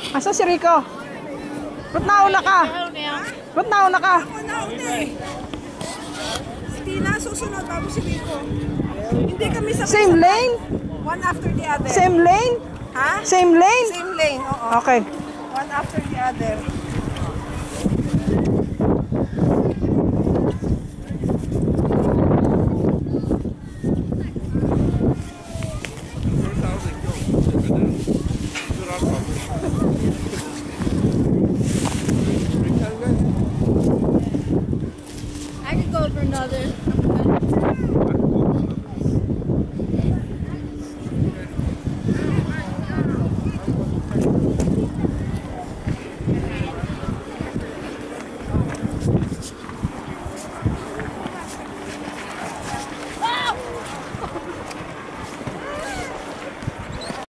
Asa si Rico? Ba't nauna ka? Ba't nauna ka? Si Tina susunod bago si Rico. Hindi kami sa Same lane? one after the other. Same lane? Ha? Same lane? Same lane, oo. Okay. One after the other. I could go for another.